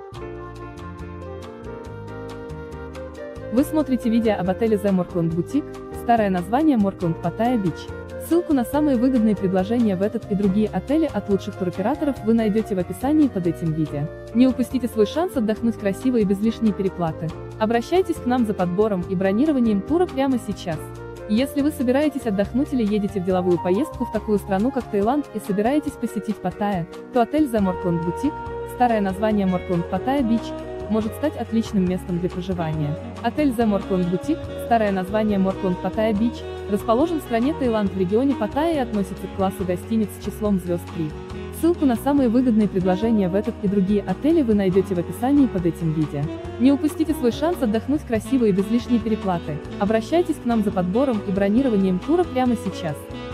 Вы смотрите видео об отеле The Morkland Boutique, старое название Morkland Pattaya Beach. Ссылку на самые выгодные предложения в этот и другие отели от лучших туроператоров вы найдете в описании под этим видео. Не упустите свой шанс отдохнуть красиво и без лишней переплаты. Обращайтесь к нам за подбором и бронированием тура прямо сейчас. Если вы собираетесь отдохнуть или едете в деловую поездку в такую страну, как Таиланд, и собираетесь посетить Паттайя, то отель The Morkland Boutique, старое название Morkland Pattaya Beach, может стать отличным местом для проживания. Отель The Morkland Boutique, старое название Morkland Pattaya Beach, расположен в стране Таиланд в регионе Паттайя и относится к классу гостиниц с числом звезд 3. Ссылку на самые выгодные предложения в этот и другие отели вы найдете в описании под этим видео. Не упустите свой шанс отдохнуть красиво и без лишней переплаты. Обращайтесь к нам за подбором и бронированием тура прямо сейчас.